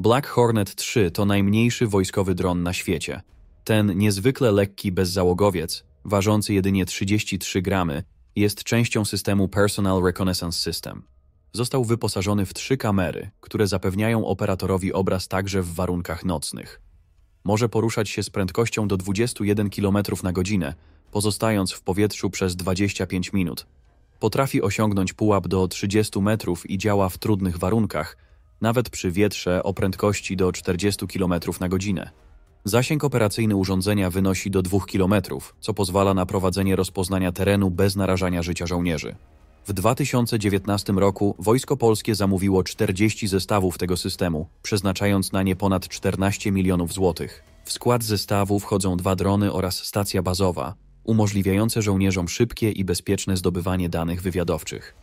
Black Hornet 3 to najmniejszy wojskowy dron na świecie. Ten niezwykle lekki bezzałogowiec, ważący jedynie 33 gramy, jest częścią systemu Personal Reconnaissance System. Został wyposażony w 3 kamery, które zapewniają operatorowi obraz także w warunkach nocnych. Może poruszać się z prędkością do 21 km na godzinę, pozostając w powietrzu przez 25 minut. Potrafi osiągnąć pułap do 30 metrów i działa w trudnych warunkach, nawet przy wietrze o prędkości do 40 km na godzinę. Zasięg operacyjny urządzenia wynosi do 2 km, co pozwala na prowadzenie rozpoznania terenu bez narażania życia żołnierzy. W 2019 roku Wojsko Polskie zamówiło 40 zestawów tego systemu, przeznaczając na nie ponad 14 milionów złotych. W skład zestawu wchodzą 2 drony oraz stacja bazowa, umożliwiające żołnierzom szybkie i bezpieczne zdobywanie danych wywiadowczych.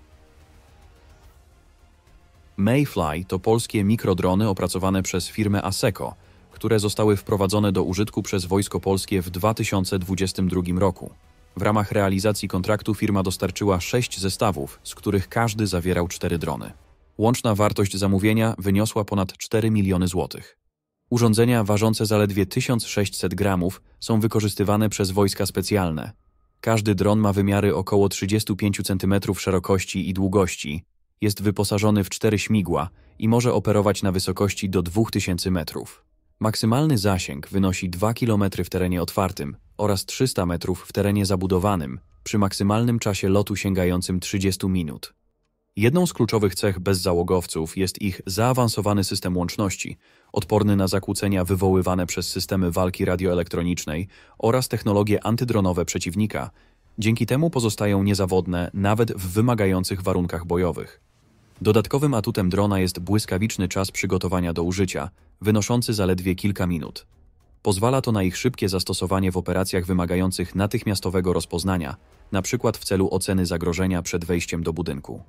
Mayfly to polskie mikrodrony opracowane przez firmę ASECO, które zostały wprowadzone do użytku przez Wojsko Polskie w 2022 roku. W ramach realizacji kontraktu firma dostarczyła 6 zestawów, z których każdy zawierał 4 drony. Łączna wartość zamówienia wyniosła ponad 4 miliony złotych. Urządzenia ważące zaledwie 1600 gramów są wykorzystywane przez wojska specjalne. Każdy dron ma wymiary około 35 cm szerokości i długości, jest wyposażony w 4 śmigła i może operować na wysokości do 2000 metrów. Maksymalny zasięg wynosi 2 km w terenie otwartym oraz 300 metrów w terenie zabudowanym, przy maksymalnym czasie lotu sięgającym 30 minut. Jedną z kluczowych cech bezzałogowców jest ich zaawansowany system łączności, odporny na zakłócenia wywoływane przez systemy walki radioelektronicznej oraz technologie antydronowe przeciwnika. Dzięki temu pozostają niezawodne nawet w wymagających warunkach bojowych. Dodatkowym atutem drona jest błyskawiczny czas przygotowania do użycia, wynoszący zaledwie kilka minut. Pozwala to na ich szybkie zastosowanie w operacjach wymagających natychmiastowego rozpoznania, np. w celu oceny zagrożenia przed wejściem do budynku.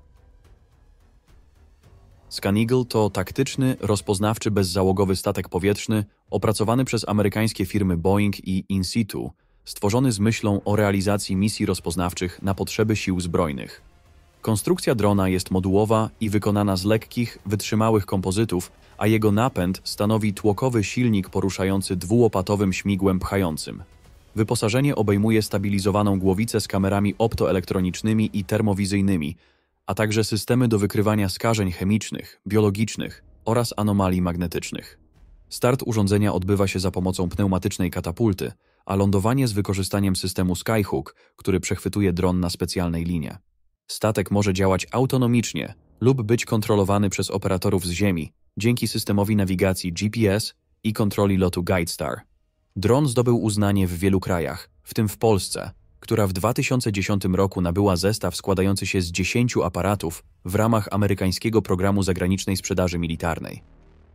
ScanEagle to taktyczny, rozpoznawczy bezzałogowy statek powietrzny opracowany przez amerykańskie firmy Boeing i Insitu, stworzony z myślą o realizacji misji rozpoznawczych na potrzeby sił zbrojnych. Konstrukcja drona jest modułowa i wykonana z lekkich, wytrzymałych kompozytów, a jego napęd stanowi tłokowy silnik poruszający dwułopatowym śmigłem pchającym. Wyposażenie obejmuje stabilizowaną głowicę z kamerami optoelektronicznymi i termowizyjnymi, a także systemy do wykrywania skażeń chemicznych, biologicznych oraz anomalii magnetycznych. Start urządzenia odbywa się za pomocą pneumatycznej katapulty, a lądowanie z wykorzystaniem systemu Skyhook, który przechwytuje dron na specjalnej linie. Statek może działać autonomicznie lub być kontrolowany przez operatorów z ziemi dzięki systemowi nawigacji GPS i kontroli lotu GuideStar. Dron zdobył uznanie w wielu krajach, w tym w Polsce, która w 2010 roku nabyła zestaw składający się z 10 aparatów w ramach amerykańskiego programu zagranicznej sprzedaży militarnej.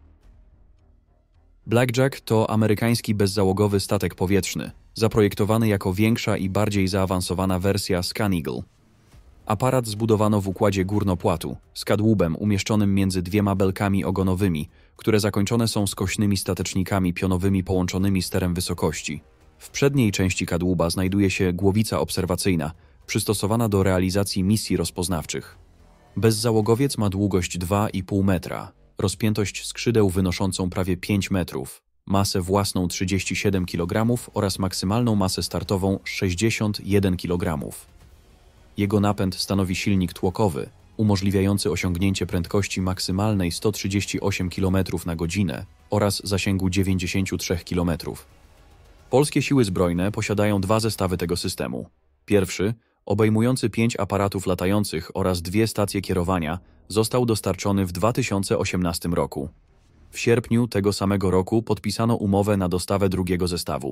Blackjack to amerykański bezzałogowy statek powietrzny, zaprojektowany jako większa i bardziej zaawansowana wersja ScanEagle. Aparat zbudowano w układzie górnopłatu, z kadłubem umieszczonym między 2 belkami ogonowymi, które zakończone są skośnymi statecznikami pionowymi połączonymi sterem wysokości. W przedniej części kadłuba znajduje się głowica obserwacyjna, przystosowana do realizacji misji rozpoznawczych. Bezzałogowiec ma długość 2,5 metra, rozpiętość skrzydeł wynoszącą prawie 5 metrów, masę własną 37 kg oraz maksymalną masę startową 61 kg. Jego napęd stanowi silnik tłokowy, umożliwiający osiągnięcie prędkości maksymalnej 138 km na godzinę oraz zasięgu 93 km. Polskie siły zbrojne posiadają 2 zestawy tego systemu. Pierwszy, obejmujący 5 aparatów latających oraz 2 stacje kierowania, został dostarczony w 2018 roku. W sierpniu tego samego roku podpisano umowę na dostawę drugiego zestawu.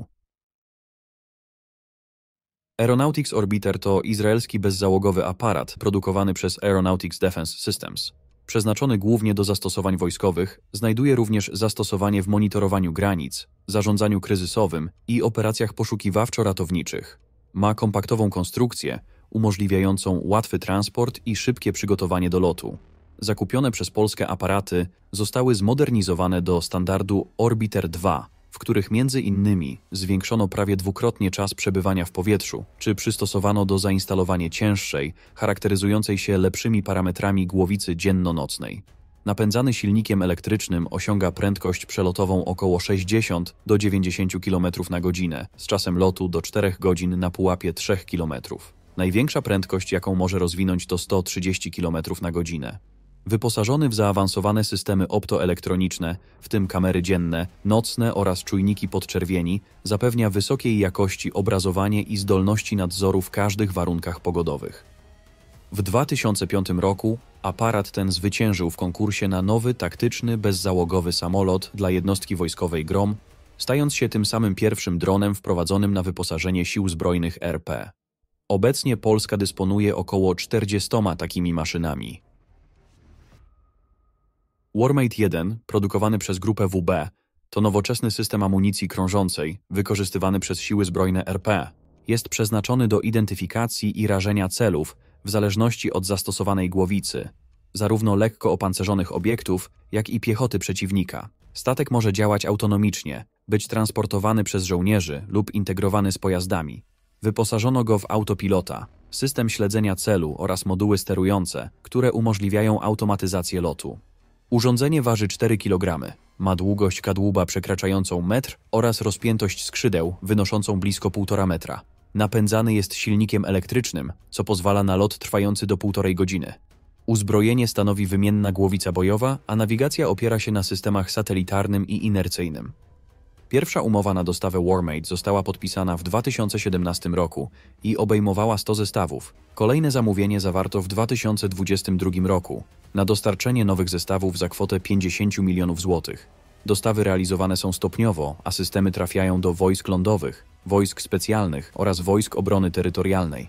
Aeronautics Orbiter to izraelski bezzałogowy aparat produkowany przez Aeronautics Defense Systems. Przeznaczony głównie do zastosowań wojskowych, znajduje również zastosowanie w monitorowaniu granic, zarządzaniu kryzysowym i operacjach poszukiwawczo-ratowniczych. Ma kompaktową konstrukcję, umożliwiającą łatwy transport i szybkie przygotowanie do lotu. Zakupione przez Polskę aparaty zostały zmodernizowane do standardu Orbiter 2, w których między innymi zwiększono prawie dwukrotnie czas przebywania w powietrzu, czy przystosowano do zainstalowania cięższej, charakteryzującej się lepszymi parametrami głowicy dzienno-nocnej. Napędzany silnikiem elektrycznym osiąga prędkość przelotową około 60 do 90 km na godzinę, z czasem lotu do 4 godzin na pułapie 3 km. Największa prędkość, jaką może rozwinąć, to 130 km na godzinę. Wyposażony w zaawansowane systemy optoelektroniczne, w tym kamery dzienne, nocne oraz czujniki podczerwieni, zapewnia wysokiej jakości obrazowanie i zdolności nadzoru w każdych warunkach pogodowych. W 2005 roku aparat ten zwyciężył w konkursie na nowy, taktyczny, bezzałogowy samolot dla jednostki wojskowej GROM, stając się tym samym pierwszym dronem wprowadzonym na wyposażenie Sił Zbrojnych RP. Obecnie Polska dysponuje około 40 takimi maszynami. Warmate 1, produkowany przez grupę WB, to nowoczesny system amunicji krążącej, wykorzystywany przez Siły Zbrojne RP. Jest przeznaczony do identyfikacji i rażenia celów w zależności od zastosowanej głowicy, zarówno lekko opancerzonych obiektów, jak i piechoty przeciwnika. Statek może działać autonomicznie, być transportowany przez żołnierzy lub integrowany z pojazdami. Wyposażono go w autopilota, system śledzenia celu oraz moduły sterujące, które umożliwiają automatyzację lotu. Urządzenie waży 4 kg, ma długość kadłuba przekraczającą metr oraz rozpiętość skrzydeł wynoszącą blisko 1,5 metra. Napędzany jest silnikiem elektrycznym, co pozwala na lot trwający do 1,5 godziny. Uzbrojenie stanowi wymienna głowica bojowa, a nawigacja opiera się na systemach satelitarnym i inercyjnym. Pierwsza umowa na dostawę Warmate została podpisana w 2017 roku i obejmowała 100 zestawów. Kolejne zamówienie zawarto w 2022 roku na dostarczenie nowych zestawów za kwotę 50 milionów złotych. Dostawy realizowane są stopniowo, a systemy trafiają do wojsk lądowych, wojsk specjalnych oraz wojsk obrony terytorialnej.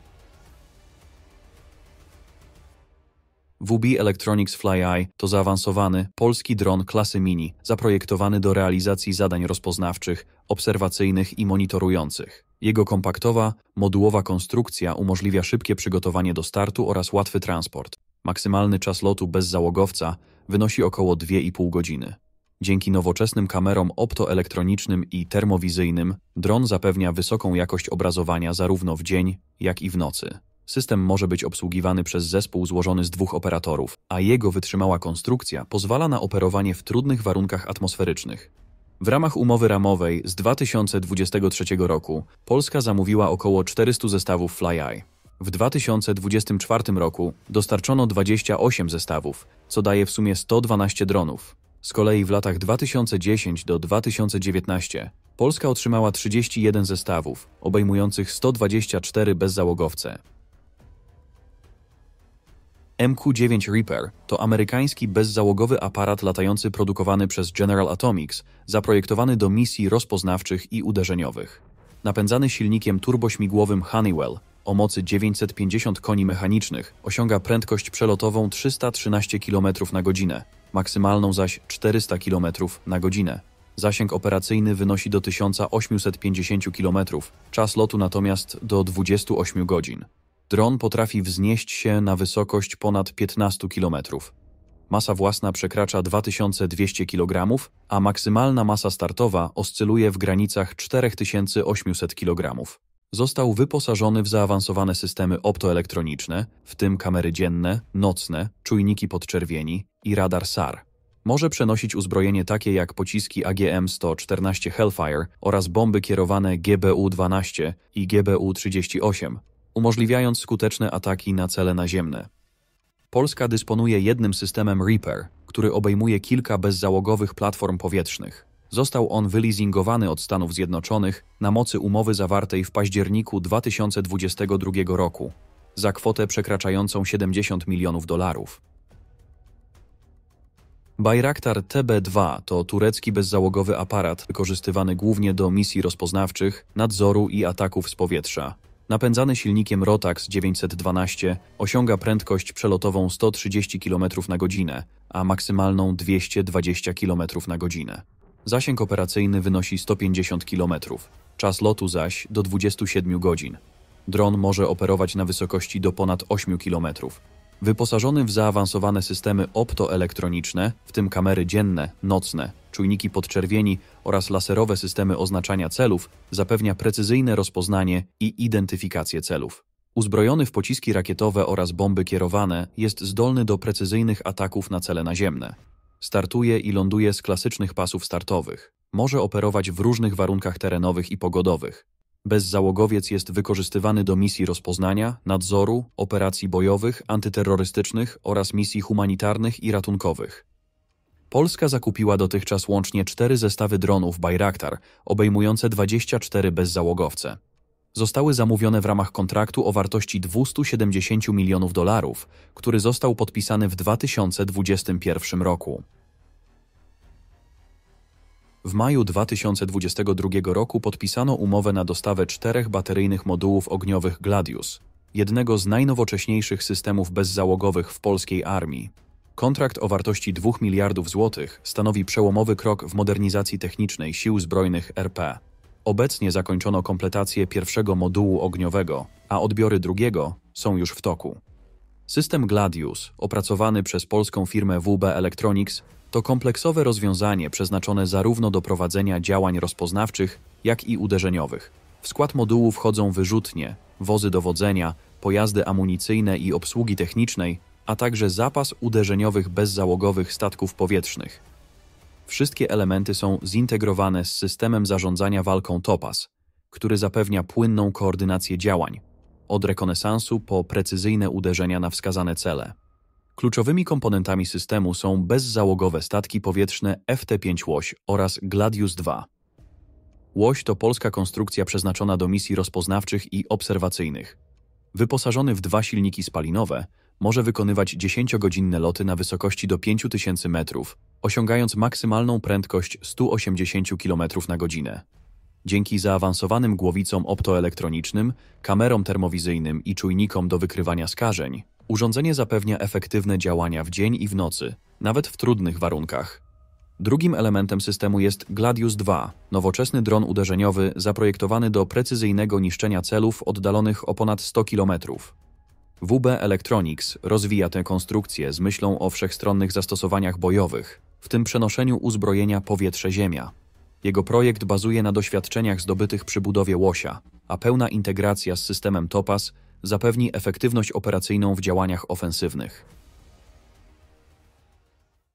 WB Electronics FlyEye to zaawansowany, polski dron klasy mini, zaprojektowany do realizacji zadań rozpoznawczych, obserwacyjnych i monitorujących. Jego kompaktowa, modułowa konstrukcja umożliwia szybkie przygotowanie do startu oraz łatwy transport. Maksymalny czas lotu bez załogowca wynosi około 2,5 godziny. Dzięki nowoczesnym kamerom optoelektronicznym i termowizyjnym dron zapewnia wysoką jakość obrazowania zarówno w dzień, jak i w nocy. System może być obsługiwany przez zespół złożony z 2 operatorów, a jego wytrzymała konstrukcja pozwala na operowanie w trudnych warunkach atmosferycznych. W ramach umowy ramowej z 2023 roku Polska zamówiła około 400 zestawów FlyEye. W 2024 roku dostarczono 28 zestawów, co daje w sumie 112 dronów. Z kolei w latach 2010 do 2019 Polska otrzymała 31 zestawów, obejmujących 124 bezzałogowce. MQ-9 Reaper to amerykański bezzałogowy aparat latający produkowany przez General Atomics, zaprojektowany do misji rozpoznawczych i uderzeniowych. Napędzany silnikiem turbośmigłowym Honeywell o mocy 950 koni mechanicznych osiąga prędkość przelotową 313 km na godzinę, maksymalną zaś 400 km na godzinę. Zasięg operacyjny wynosi do 1850 km, czas lotu natomiast do 28 godzin. Dron potrafi wznieść się na wysokość ponad 15 km. Masa własna przekracza 2200 kg, a maksymalna masa startowa oscyluje w granicach 4800 kg. Został wyposażony w zaawansowane systemy optoelektroniczne, w tym kamery dzienne, nocne, czujniki podczerwieni i radar SAR. Może przenosić uzbrojenie takie jak pociski AGM-114 Hellfire oraz bomby kierowane GBU-12 i GBU-38, umożliwiając skuteczne ataki na cele naziemne. Polska dysponuje jednym systemem Reaper, który obejmuje kilka bezzałogowych platform powietrznych. Został on wyleasingowany od Stanów Zjednoczonych na mocy umowy zawartej w październiku 2022 roku za kwotę przekraczającą $70 milionów. Bayraktar TB2 to turecki bezzałogowy aparat wykorzystywany głównie do misji rozpoznawczych, nadzoru i ataków z powietrza. Napędzany silnikiem Rotax 912 osiąga prędkość przelotową 130 km na godzinę, a maksymalną 220 km na godzinę. Zasięg operacyjny wynosi 150 km, czas lotu zaś do 27 godzin. Dron może operować na wysokości do ponad 8 km. Wyposażony w zaawansowane systemy optoelektroniczne, w tym kamery dzienne, nocne, czujniki podczerwieni oraz laserowe systemy oznaczania celów, zapewnia precyzyjne rozpoznanie i identyfikację celów. Uzbrojony w pociski rakietowe oraz bomby kierowane, jest zdolny do precyzyjnych ataków na cele naziemne. Startuje i ląduje z klasycznych pasów startowych. Może operować w różnych warunkach terenowych i pogodowych. Bezzałogowiec jest wykorzystywany do misji rozpoznania, nadzoru, operacji bojowych, antyterrorystycznych oraz misji humanitarnych i ratunkowych. Polska zakupiła dotychczas łącznie 4 zestawy dronów Bayraktar, obejmujące 24 bezzałogowce. Zostały zamówione w ramach kontraktu o wartości $270 milionów, który został podpisany w 2021 roku. W maju 2022 roku podpisano umowę na dostawę 4 bateryjnych modułów ogniowych Gladius, jednego z najnowocześniejszych systemów bezzałogowych w polskiej armii. Kontrakt o wartości 2 miliardów złotych stanowi przełomowy krok w modernizacji technicznej Sił Zbrojnych RP. Obecnie zakończono kompletację pierwszego modułu ogniowego, a odbiory drugiego są już w toku. System Gladius, opracowany przez polską firmę WB Electronics, to kompleksowe rozwiązanie przeznaczone zarówno do prowadzenia działań rozpoznawczych, jak i uderzeniowych. W skład modułu wchodzą wyrzutnie, wozy dowodzenia, pojazdy amunicyjne i obsługi technicznej, a także zapas uderzeniowych bezzałogowych statków powietrznych. Wszystkie elementy są zintegrowane z systemem zarządzania walką Topaz, który zapewnia płynną koordynację działań, od rekonesansu po precyzyjne uderzenia na wskazane cele. Kluczowymi komponentami systemu są bezzałogowe statki powietrzne FT-5 Łoś oraz Gladius II. Łoś to polska konstrukcja przeznaczona do misji rozpoznawczych i obserwacyjnych. Wyposażony w 2 silniki spalinowe, może wykonywać 10-godzinne loty na wysokości do 5000 metrów, osiągając maksymalną prędkość 180 km na godzinę. Dzięki zaawansowanym głowicom optoelektronicznym, kamerom termowizyjnym i czujnikom do wykrywania skażeń, urządzenie zapewnia efektywne działania w dzień i w nocy, nawet w trudnych warunkach. Drugim elementem systemu jest Gladius II, nowoczesny dron uderzeniowy zaprojektowany do precyzyjnego niszczenia celów oddalonych o ponad 100 km. WB Electronics rozwija tę konstrukcję z myślą o wszechstronnych zastosowaniach bojowych, w tym przenoszeniu uzbrojenia powietrze-ziemia. Jego projekt bazuje na doświadczeniach zdobytych przy budowie Łosia, a pełna integracja z systemem Topaz zapewni efektywność operacyjną w działaniach ofensywnych.